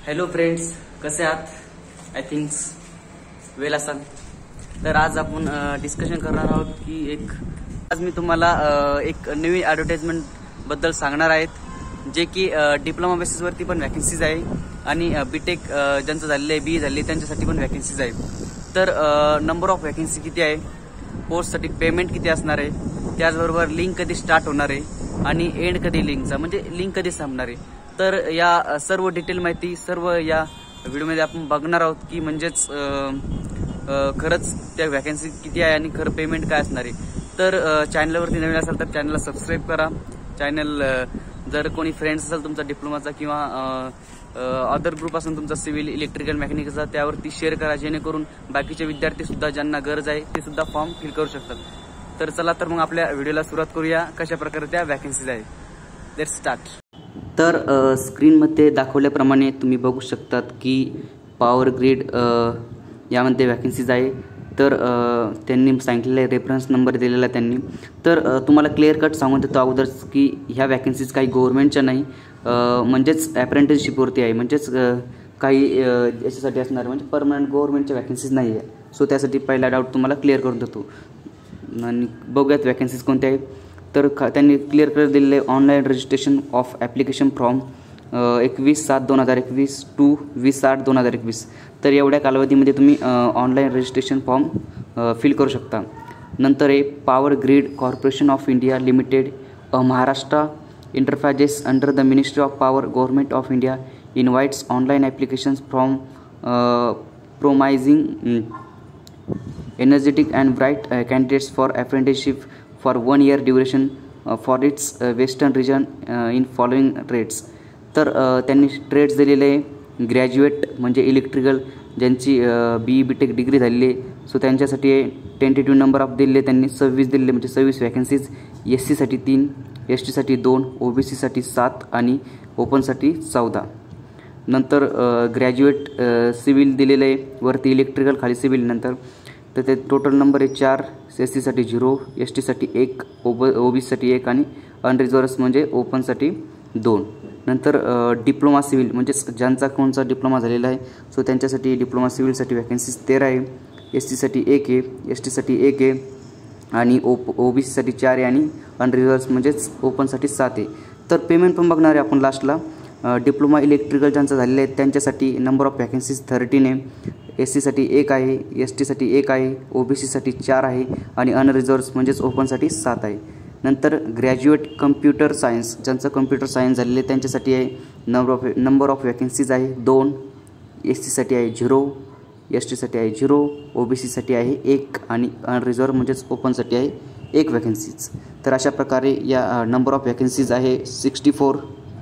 Hello friends, कसे आहात? I thinks वेल असाल. तर आज आपण डिस्कशन करणार आहोत की आज मी तुम्हाला एक नवी ॲडव्हर्टाइजमेंट बद्दल सांगणार आहेत, जे की डिप्लोमा बेसिसवरती पण वॅकन्सीज आहे आणि बीटेक ज्यांचं झालेलं आहे, बी झाले त्यांच्यासाठी पण वॅकन्सीज आहे. तर नंबर ऑफ वॅकन्सी किती आहे, कोर्ससाठी पेमेंट किती असणार आहे, त्याचबरोबर लिंक कधी स्टार्ट होणार आहे आणि एंड कधी लिंकचा म्हणजे लिंक कधी संपणार आहे. तर या सर्व डिटेल माहिती सर्व या व्हिडिओमध्ये आपण बघणार आहोत की म्हणजेच खरंच त्या वॅकन्सी किती आहे आणि खरं पेमेंट काय असणार आहे. तर चॅनलवरती नवीन असाल तर चॅनलला सबस्क्राईब करा. चॅनल जर कोणी फ्रेंड्स असेल तुमचा डिप्लोमाचा किंवा अदर ग्रुप असेल तुमचा सिव्हिल इलेक्ट्रिकल मेकॅनिकलचा, त्यावरती शेअर करा, जेणेकरून बाकीचे विद्यार्थी सुद्धा ज्यांना गरज आहे ते सुद्धा फॉर्म फिल करू शकतात. तर चला तर मग आपल्या व्हिडिओला सुरुवात करूया, कशा प्रकारे त्या वॅकन्सीज आहे. Let's start. तर स्क्रीनमध्ये दाखवल्याप्रमाणे तुम्ही बघू शकतात की पॉवर ग्रीड यामध्ये वॅकन्सीज आहे. तर त्यांनी सांगितलेलं आहे, रेफरन्स नंबर दिलेला आहे त्यांनी. तर तुम्हाला क्लिअर कट सांगून देतो अगोदरच की ह्या वॅकन्सीज काही गव्हर्नमेंटच्या नाही, म्हणजेच अप्रेंटिसशिपवरती आहे. म्हणजेच काही याच्यासाठी असणार, म्हणजे परमनंट गव्हर्नमेंटच्या वॅकन्सीज नाही आहे. सो त्यासाठी पहिला डाऊट तुम्हाला क्लिअर करून देतो आणि बघूयात वॅकन्सीज कोणत्या आहेत. तर त्यांनी क्लिअर कर दिलेलं आहे, online registration of application from 21/7/2021 to 20/8/2021. तर एवढ्या कालावधीमध्ये तुम्ही ऑनलाईन रजिस्ट्रेशन फॉर्म फिल करू शकता. नंतर आहे power grid corporation of India limited, Maharashtra enterprises under the ministry of power, government of India invites online applications from promising energetic and bright candidates for apprenticeship for 1 year duration for its western region in following trades. तर त्यांनी trades दिलेले आहे. Graduate म्हणजे electrical ज्यांची BE-BTech degree झालेली आहे, so त्यांच्यासाठी tentative number of दिले त्यांनी 26 दिले, म्हणजे 26 वॅकन्सीज. SC-साठी 3, ST-साठी 2, OBC-साठी 7 आणि ओपनसाठी 14. नंतर ग्रॅज्युएट सिव्हिल दिलेलं आहे, वरती इलेक्ट्रिकल खाली सिव्हिल. नंतर तर ते टोटल नंबर आहे 4, SC-साठी 0, ST-साठी 1, OBC-साठी 1 आणि अनरिझर्व्ड म्हणजे ओपनसाठी 2. नंतर डिप्लोमा सिव्हिल म्हणजेच ज्यांचा कोणचा डिप्लोमा झालेला आहे, सो त्यांच्यासाठी डिप्लोमा सिव्हिलसाठी वॅकन्सीज 13 आहे. SC-साठी 1 आहे, ST-साठी 1 आहे आणि OBC-साठी 4 आहे आणि अनरिझर्व्ड म्हणजेच ओपनसाठी 7 आहे. तर पेमेंट पण बघणार आहे आपण लास्टला. डिप्लोमा इलेक्ट्रिकल ज्यांचं झालेलं आहे त्यांच्यासाठी नंबर ऑफ वॅकन्सीज 13 आहे. SC-साठी 1 आहे, ST-साठी 1 आहे, OBC-साठी 4 आहे आणि अनरिझर्व्ड म्हणजेच ओपनसाठी 7 आहे. नंतर ग्रॅज्युएट कम्प्युटर सायन्स ज्यांचं कम्प्युटर सायन्स झालेलं आहे त्यांच्यासाठी आहे नंबर ऑफ वॅकन्सीज आहे 2. SC-साठी आहे 0, ST-साठी आहे 0, OBC-साठी आहे 1 आणि अनरिझर्व्ड म्हणजेच ओपनसाठी आहे 1 वॅकन्सीज. तर अशा प्रकारे या नंबर ऑफ वॅकन्सीज आहे 64.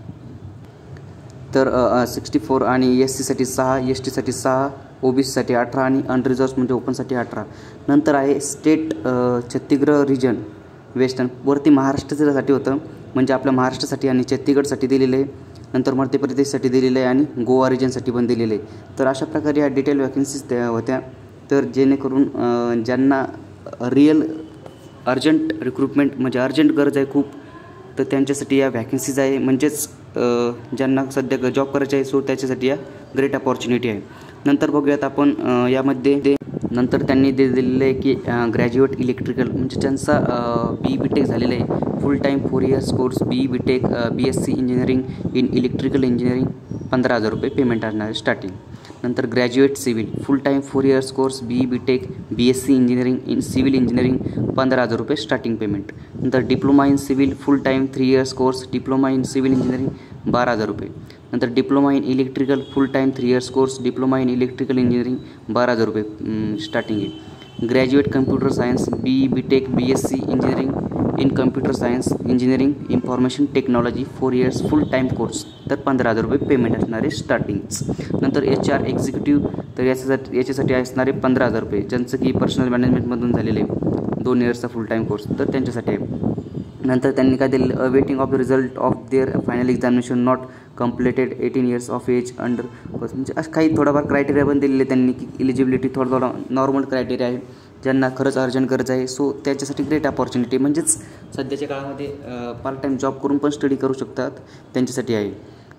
तर 64 आणि SC-साठी 6, ST-साठी 6, OBC-साठी 18 आणि अनरिझर्व्ड म्हणजे ओपनसाठी 18. नंतर आहे स्टेट छत्तीसगड रिजन वेस्टर्न, वरती महाराष्ट्रासाठी होतं, म्हणजे आपल्या महाराष्ट्रासाठी आणि छत्तीसगडसाठी दिलेलं आहे. नंतर मध्य प्रदेशसाठी दिलेलं आहे आणि गोवा रिजनसाठी पण दिलेलं आहे. तर अशा प्रकारे या डिटेल वॅकन्सीज त्या होत्या. तर जेणेकरून ज्यांना रिअल अर्जंट रिक्रुटमेंट म्हणजे अर्जंट गरज आहे खूप, तर त्यांच्यासाठी या वॅकन्सीज आहे. म्हणजेच ज्यांना सध्या जॉब करायचे आहे, सो त्याच्यासाठी या ग्रेट अपॉर्च्युनिटी आहे. नंतर बघूयात आपण यामध्ये नंतर त्यांनी दिलेलं आहे की ग्रॅज्युएट इलेक्ट्रिकल म्हणजे ज्यांचा BE-BTech झालेलं आहे, full time 4 years course BE-BTech BSc engineering in electrical engineering 15,000 रुपये पेमेंट असणार आहे स्टार्टिंग. नंतर graduate civil full time 4 years course BE-BTech BSc engineering in civil engineering 15,000 रुपये स्टार्टिंग पेमेंट. नंतर diploma in civil full time 3 years course diploma in civil engineering 12,000 रुपये. नंतर diploma in electrical full time 3 years course diploma in electrical engineering 12,000 रुपये starting आहे. Graduate computer science BE-BTech BSc engineering in computer science engineering information technology 4 years full time course, तर 15,000 रुपये payment असणार आहे स्टार्टिंगच. नंतर HR executive, तर याच्यासाठी असणारे 15,000 रुपये, ज्यांचं की पर्सनल मॅनेजमेंटमधून झालेले 2 yearsचा फुल टाईम कोर्स, तर त्यांच्यासाठी आहे. नंतर त्यांनी काय दिलं, waiting of the result of their final examination not completed 18 years of age under, म्हणजे असं काही थोडाफार क्रायटेरिया पण दिलेले त्यांनी की इलिजिबिलिटी थोडा नॉर्मल क्रायटेरिया आहे. ज्यांना खरंच अर्जंट गरज आहे, सो त्याच्यासाठी ग्रेट अपॉर्च्युनिटी, म्हणजेच सध्याच्या काळामध्ये पार्ट टाईम जॉब करून पण स्टडी करू शकतात त्यांच्यासाठी आहे.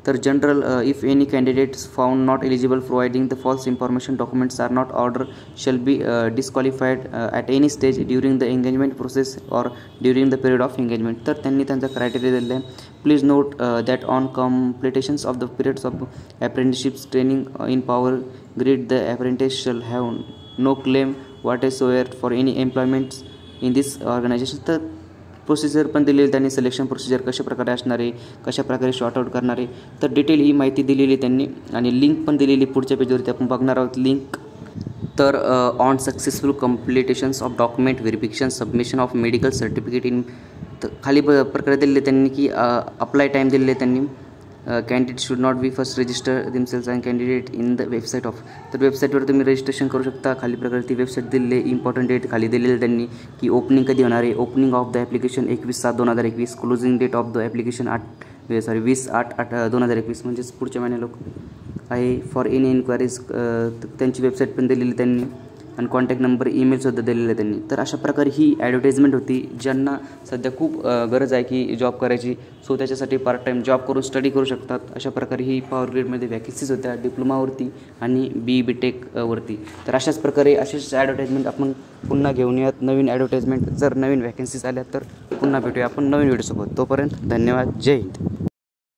तर general if any candidates found not eligible providing the false information documents are not order shall be disqualified at any stage during the engagement process or during the period of engagement. तर त्यांनी त्यांचा criteria दिलेला आहे. Please note that on completions of the periods of apprenticeships training in power grid the apprentice shall have no claim whatsoever for any employments in this organisation. तर procedure पण दिलेली त्यांनी, selection procedure कशा प्रकारे असणार आहे, कशा प्रकारे शॉर्ट आउट करणार आहे, तर डिटेल ही माहिती दिलेली त्यांनी आणि लिंक पण दिलेली पुढच्या पेजवरती आपण बघणार आहोत लिंक. तर on successful completions of document verification submission of medical certificate in, तर खाली प्रकारे दिलेले त्यांनी की अप्लाय टाईम दिलेले त्यांनी. Candidate should not be first register themselves and candidate in the website of, तर वेबसाईटवर तुम्ही रजिस्ट्रेशन करू शकता. खाली प्रकारे ती वेबसाईट दिलेली आहे. इम्पॉर्टंट डेट खाली दिलेली त्यांनी की ओपनिंग कधी होणार आहे. Opening of the application 21/7/2021. Closing date of the application 20/8/2021 म्हणजेच पुढच्या महिन्याला आहे. फॉर एनी इन्क्वायरीज त्यांची वेबसाईट पण दिलेली त्यांनी आणि कॉन्टॅक्ट नंबर ईमेलसुद्धा दिलेलं आहे त्यांनी. तर अशा प्रकारे ही ॲडव्हर्टाईजमेंट होती ज्यांना सध्या खूप गरज आहे की जॉब करायची, सो त्याच्यासाठी पार्ट टाईम जॉब करून स्टडी करू शकतात. अशा प्रकारे ही पॉवर ग्रेडमध्ये वॅकेन्सीज होत्या डिप्लोमावरती आणि BTech वरती. तर अशाच प्रकारे असेच ॲडव्हर्टाईजमेंट आपण पुन्हा घेऊन यात. नवीन ॲडव्हर्टाईजमेंट जर नवीन वॅकेन्सीज आल्या तर पुन्हा भेटूया आपण नवीन व्हिडिओसोबत. तोपर्यंत धन्यवाद. जय हिंद.